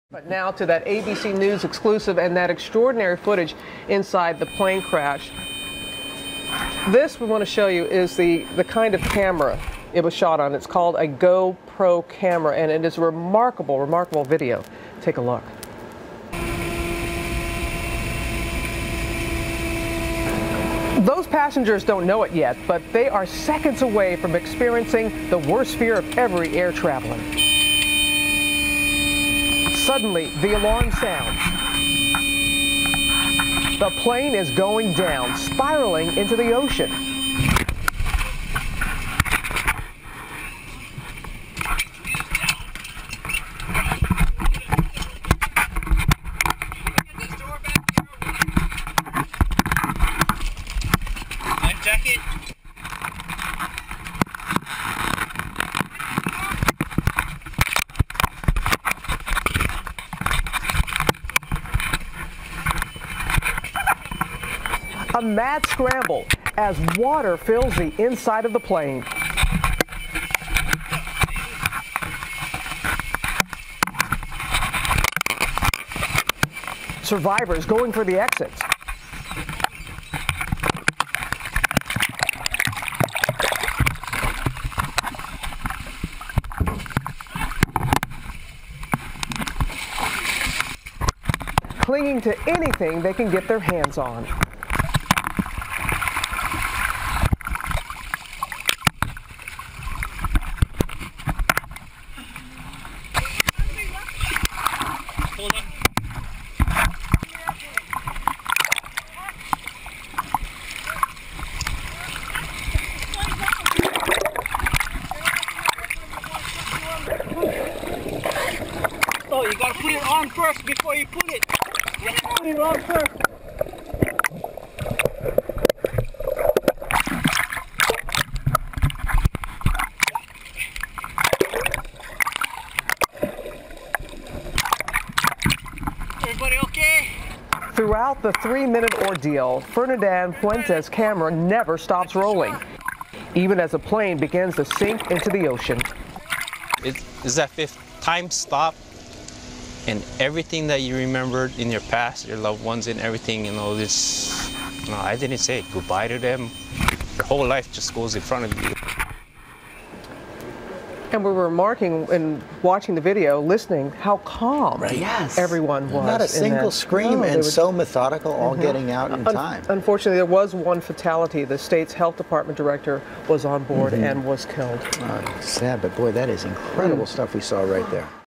But now to that ABC News exclusive and that extraordinary footage inside the plane crash. This we want to show you is the kind of camera it was shot on. It's called a GoPro camera, and it is a remarkable, remarkable video. Take a look. Those passengers don't know it yet, but they are seconds away from experiencing the worst fear of every air traveler. Suddenly, the alarm sounds. The plane is going down, spiraling into the ocean. Life jacket. A mad scramble as water fills the inside of the plane. Survivors going for the exits. Clinging to anything they can get their hands on. Hold on. Oh, you gotta put it on first before you put it. You have to put it on first. Everybody okay? Throughout the 3-minute ordeal, Ferdinand Fuentes' camera never stops rolling, even as a plane begins to sink into the ocean. It is that fifth time stop, and everything that you remembered in your past, your loved ones and everything, this, I didn't say goodbye to them. Your whole life just goes in front of you. And we were remarking and watching the video, listening, how calm everyone was. Not a single scream, and so methodical, all getting out in time. Unfortunately, there was one fatality. The state's health department director was on board and was killed. Sad, but boy, that is incredible stuff we saw right there.